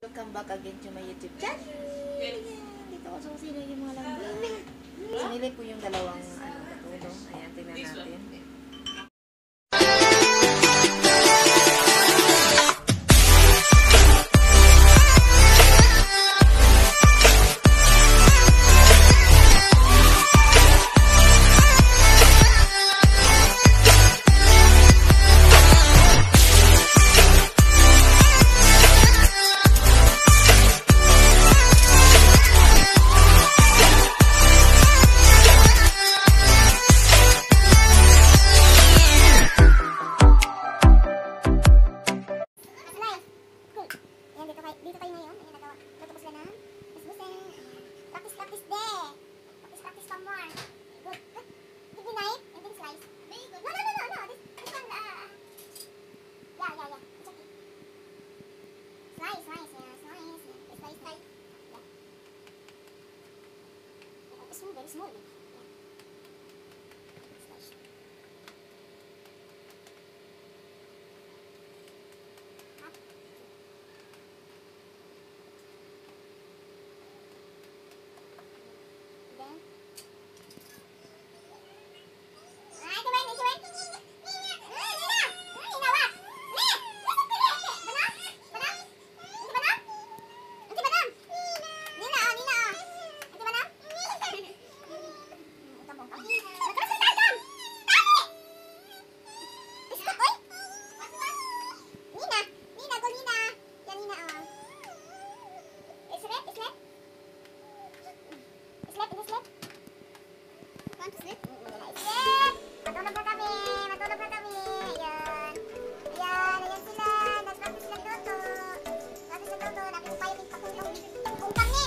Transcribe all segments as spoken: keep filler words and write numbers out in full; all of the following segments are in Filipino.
Welcome back again to my YouTube channel. Dito ako susunod yung mga lambing. Sinili ko yung dalawang ano, katulong. Ayan, tingnan natin. Dito tayo ngayon, ayan nagawa. Luto ko sila ng busbuseng. Practice, practice day. Practice, practice some more. Good, good. Did you knife and then slice? No, no, no, no, no. This, this one, uh, yeah, yeah, yeah. It's okay. Slice, slice, yeah, slice. Yeah. Slice, slice. Yeah. It's small, very small. Yeah. Slice. Hot. Matulog na kami, matulog na kami. Ayan. Ayan, ayan sila. Nag-practice na luto. Practice na luto. Nabi mo kayo din pakutong ungkang ni.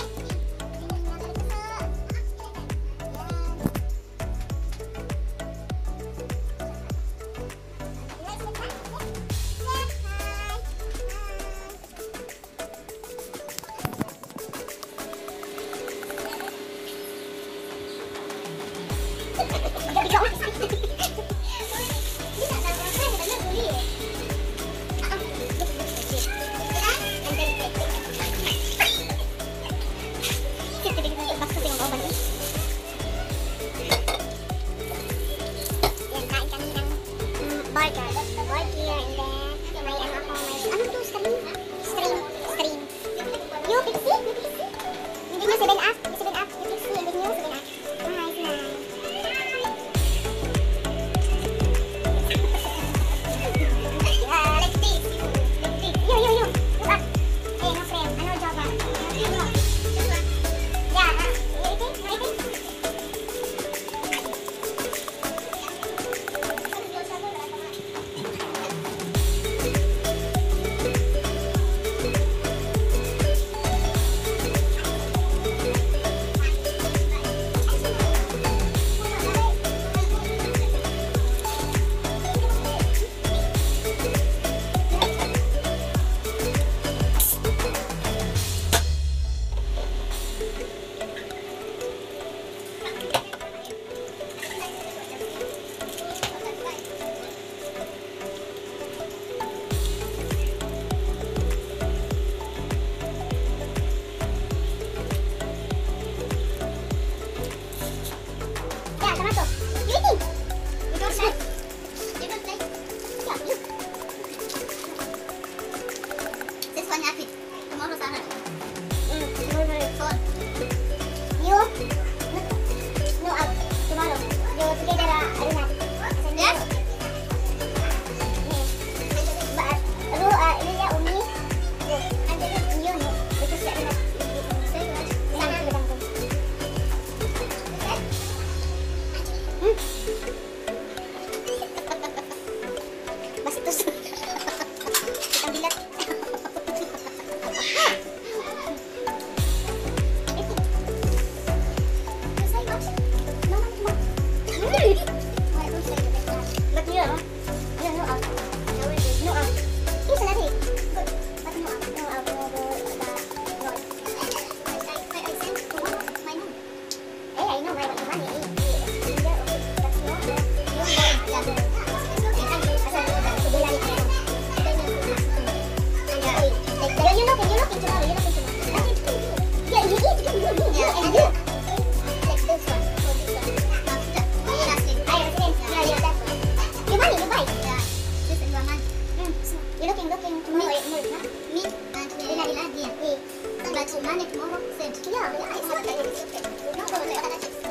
tomorrow. You're not going tomorrow. Yeah, you eat. You eat. Yeah, and look. Like this one. Or this one. No, the last week. I resident. Yeah, yeah, that one. You buy it, you buy it. Yeah. This is one month. Mm. So, you're looking, looking tomorrow. Milk, huh? Milk and ila ila dia. Eh. But money tomorrow. Said. Yeah, yeah. It's not like it's okay. No problem. What are chips?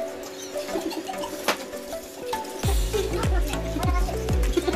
No problem. What are chips?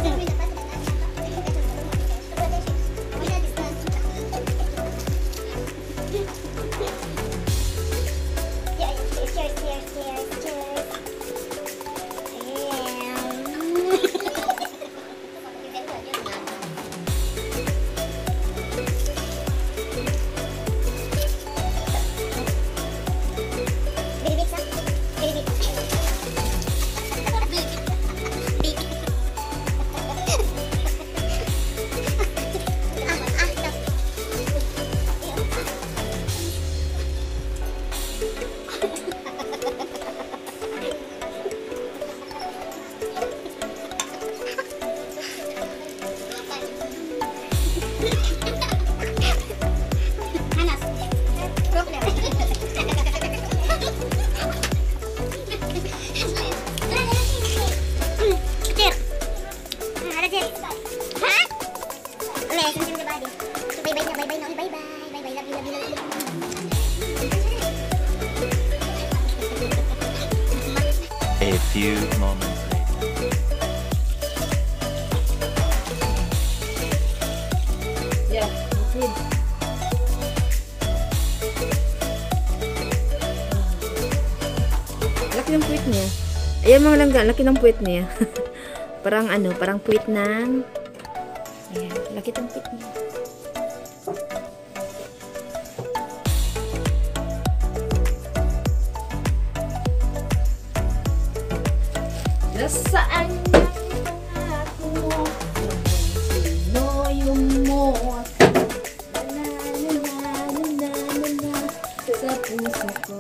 A few moments later. Yeah, good. Laki ng puwit niya. Ayan mga langga, laki ng puwit niya. Parang ano, parang puwit ng... Ayan, laki ng puwit niya. Nasaan ang pangako mo? Sino yung mo? Na na na na na na na sa puso ko.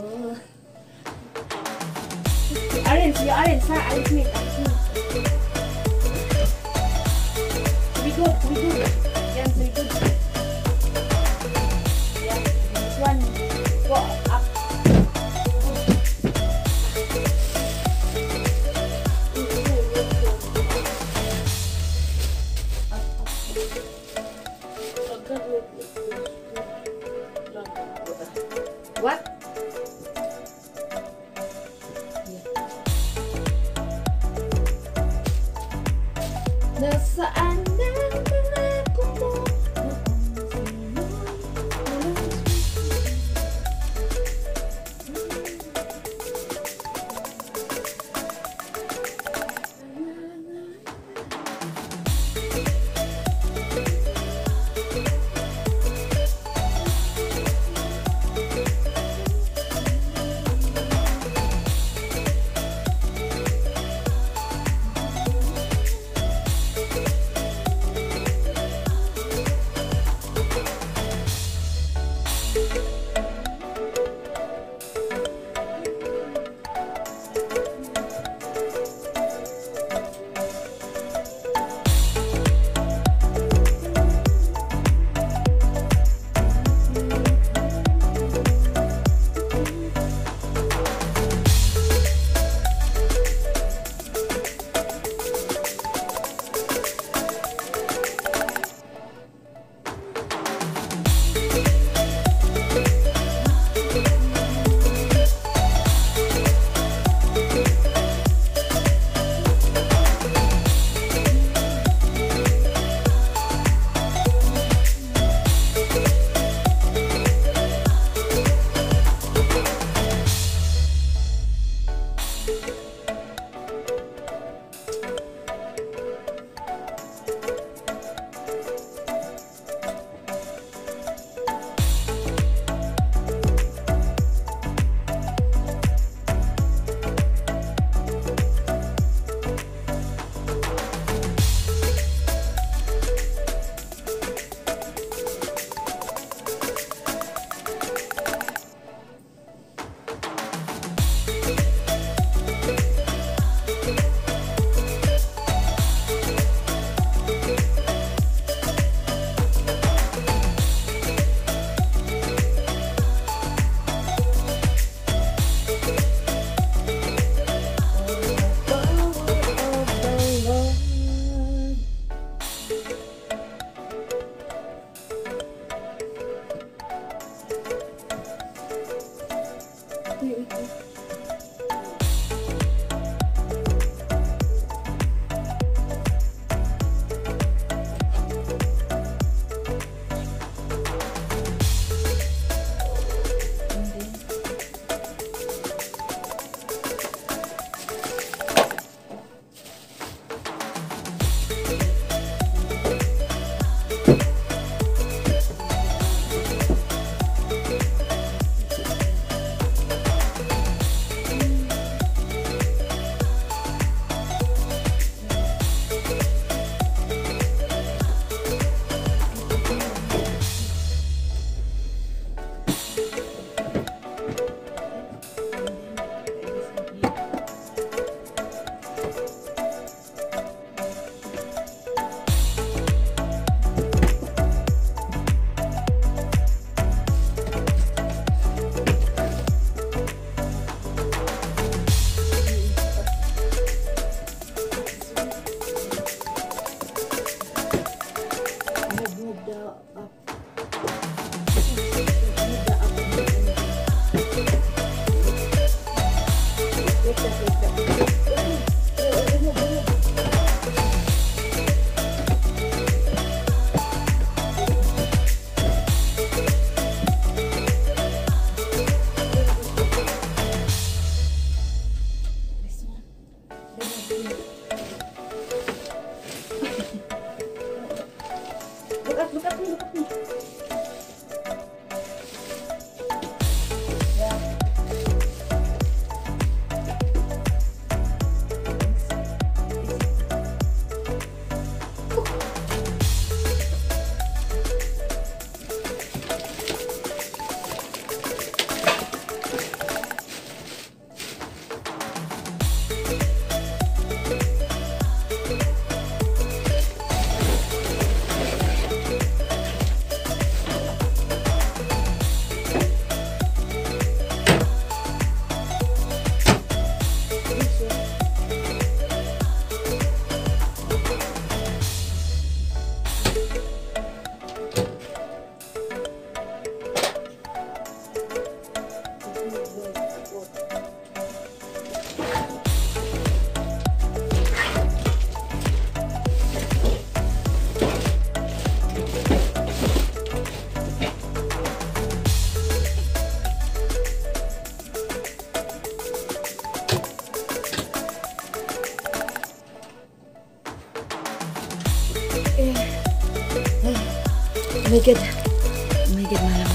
Orange, yung orange ha? Orange meat, orange meat. We good, we good. Yan, we good. Yan, this one. Go up. What? Nasaan ang pangako mo? Uy, uy, uy. Look up, look up me, look up me. Yeah. Oh my god. Oh my god, mahal